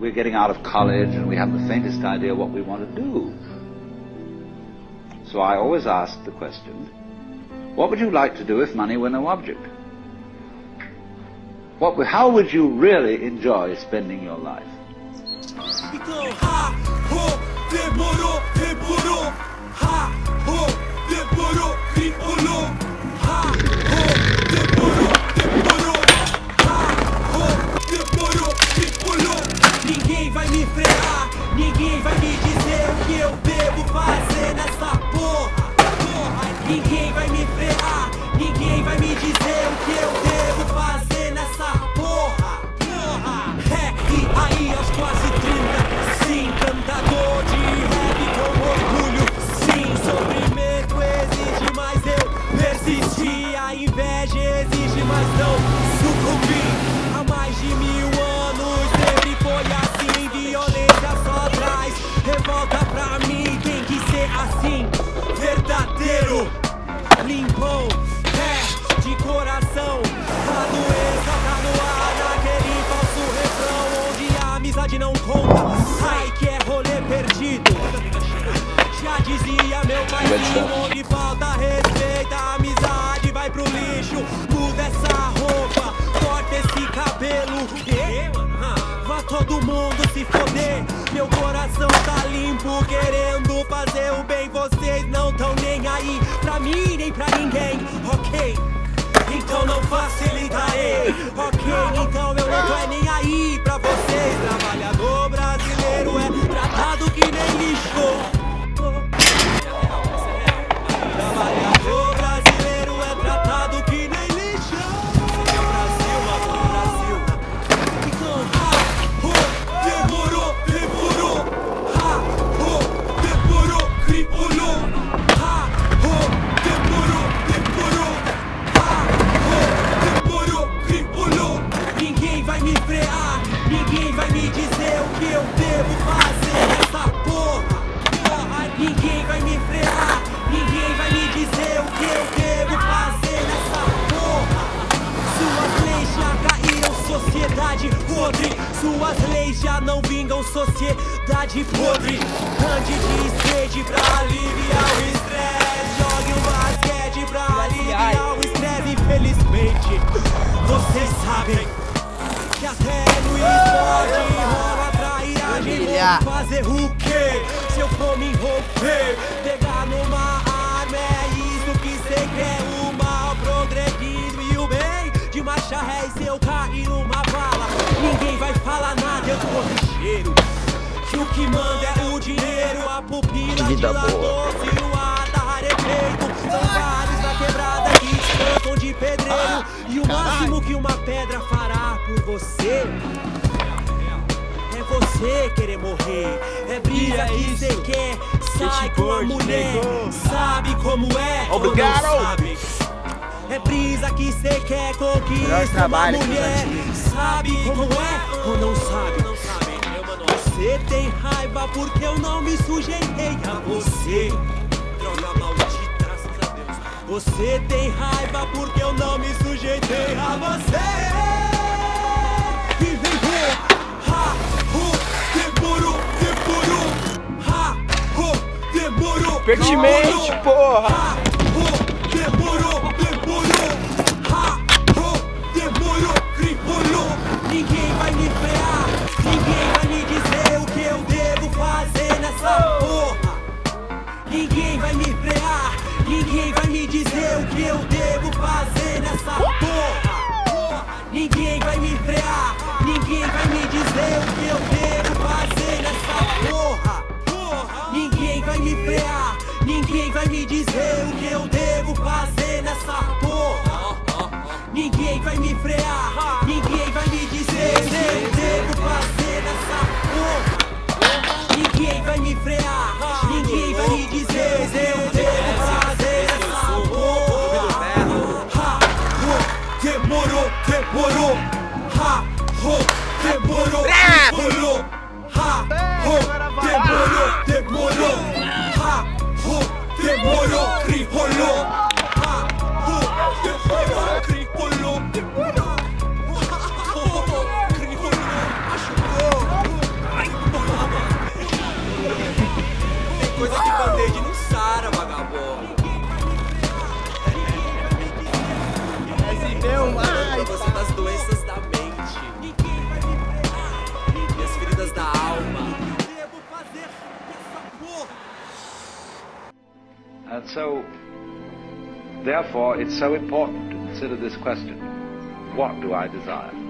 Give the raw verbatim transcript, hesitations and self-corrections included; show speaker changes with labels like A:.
A: we're getting out of college and we haven't the faintest idea what we want to do. So I always ask the question, what would you like to do if money were no object? What, how would you really enjoy spending your life?
B: Então, ha, ho, demorou, demorou, ha, ho, demorou, criolou, ha, ho, demorou, demorou, ha, ho, demorou, criolou. Ninguém vai me frear, ninguém vai me dizer o que eu devo fazer nessa porra, porra. Ninguém vai me frear, ninguém vai me dizer o que eu devo fazer nessa porra, porra. É, e aí aos quase trinta, sim, cantador de rap com orgulho, sim, sofrimento exige, mas eu persisti, a inveja exige, mas não sucumbi. Há mais de mil anos sempre foi assim, violência só traz revolta pra mim, tem que ser assim, verdadeiro, limpão, é, de coração, a doença tá no ar, naquele falso refrão, onde a amizade não conta, ai que é rolê perdido. Já dizia meu pai, onde falta respeito, a amizade vai pro lixo. Muda essa roupa, corta esse cabelo, quê? Vá todo mundo se foder, meu coração tá limpo, querendo fazer o bem, vocês não tão nem aí pra mim nem pra ninguém, ok? Então não facilita aí, ok? Então eu não tô é nem aí pra vocês. Trabalhador brasileiro é tratado que nem lixo. Trabalhador brasileiro é tratado que nem lixo. É o Brasil, mano, o Brasil. Então, ha, ho, demorou, demorou. Ha, ho, demorou, criolou. Ha, ho, demorou, demorou. Ninguém vai me frear, ninguém vai me dizer o que eu devo fazer nessa porra, porra. Ninguém vai me frear, ninguém vai me dizer o que eu devo fazer nessa porra. Suas leis já caíram, sociedade podre. Suas leis já não vingam, sociedade podre. Ande de skate pra aliviar o estresse, jogue um basquete pra aliviar o estresse. Infelizmente, vocês sabem que até no esporte rola trairagem. Vou fazer o quê? Se eu for me envolver, pegar numa arma, é isso que cê quer. O mal, progredismo e o bem de marcha ré, se eu cair numa bala, ninguém vai falar nada, eu tô ligeiro. Que o que manda é o dinheiro, a pupila de lador, se o ar da rarefeito. São vários na quebrada que espantam de pedreiro, e o máximo que uma pedra fará por você é você querer morrer. É brisa que cê quer, sai com a mulher, sabe como é ou não sabe? É brisa que cê quer, conquista uma mulher, sabe como é ou não sabe? Você tem raiva porque eu não me sujeitei a você, droga maldita, graças a Deus. Você tem raiva porque eu não me sujeitei a você. E vem ver, ha, ho, demorou, demorou, ha, ho, demorou,
C: pertinente, porra.
B: Ha, ho, demorou, demorou, ha, ho, demorou, criolou. Ninguém vai me frear, ninguém vai me dizer o que eu devo fazer nessa porra. Ninguém vai me frear, ninguém vai me dizer o que eu devo fazer nessa porra. Ninguém vai me frear, ninguém vai me dizer o que eu devo fazer nessa porra. Ninguém vai me frear, ninguém vai me dizer o que eu devo fazer nessa porra. Ninguém vai me frear, ninguém vai me dizer o que eu devo fazer nessa porra. Ninguém vai me frear, ninguém vai me dizer o que eu devo fazer nessa porra. Ha, ho, demorou, demorou. Ha, ho, demorou, demorou. Ha, ho, demorou, demorou. Ha, ho, demorou, criolou. Ha, ho,
A: And so, therefore, it's so important to consider this question. What do I desire?